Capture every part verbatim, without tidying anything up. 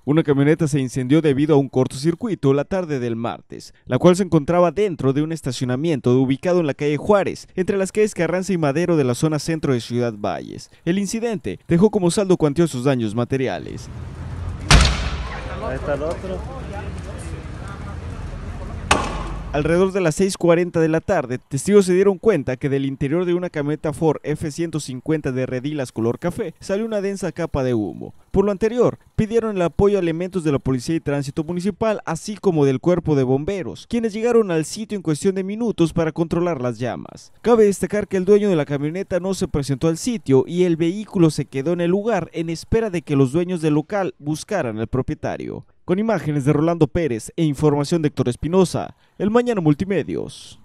Una camioneta se incendió debido a un cortocircuito la tarde del martes, la cual se encontraba dentro de un estacionamiento ubicado en la calle Juárez, entre las calles Carranza y Madero de la zona centro de Ciudad Valles. El incidente dejó como saldo cuantiosos daños materiales. Ahí está el otro. Alrededor de las seis cuarenta de la tarde, testigos se dieron cuenta que del interior de una camioneta Ford F ciento cincuenta de redilas color café salió una densa capa de humo. Por lo anterior, pidieron el apoyo a elementos de la Policía y Tránsito Municipal, así como del Cuerpo de Bomberos, quienes llegaron al sitio en cuestión de minutos para controlar las llamas. Cabe destacar que el dueño de la camioneta no se presentó al sitio y el vehículo se quedó en el lugar en espera de que los dueños del local buscaran al propietario. Con imágenes de Rolando Pérez e información de Héctor Espinosa, El Mañana Multimedios.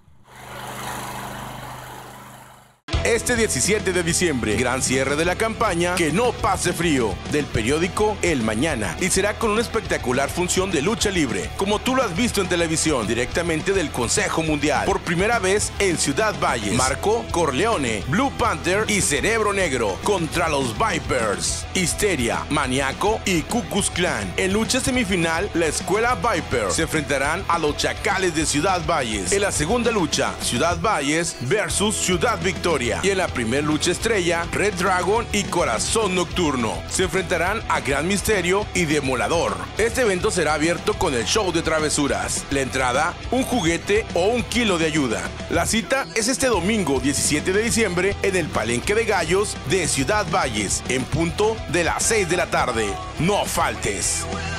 Este diecisiete de diciembre, gran cierre de la campaña Que no pase frío, del periódico El Mañana, y será con una espectacular función de lucha libre, como tú lo has visto en televisión, directamente del Consejo Mundial, por primera vez en Ciudad Valles. Marco Corleone, Blue Panther y Cerebro Negro contra los Vipers, Histeria, Maniaco y Ku Klux Klan. En lucha semifinal, la escuela Viper se enfrentarán a los Chacales de Ciudad Valles. En la segunda lucha, Ciudad Valles versus Ciudad Victoria. Y en la primera lucha estrella, Red Dragon y Corazón Nocturno se enfrentarán a Gran Misterio y Demolador. Este evento será abierto con el show de travesuras. La entrada, un juguete o un kilo de ayuda. La cita es este domingo diecisiete de diciembre en el Palenque de Gallos de Ciudad Valles, en punto de las seis de la tarde. No faltes.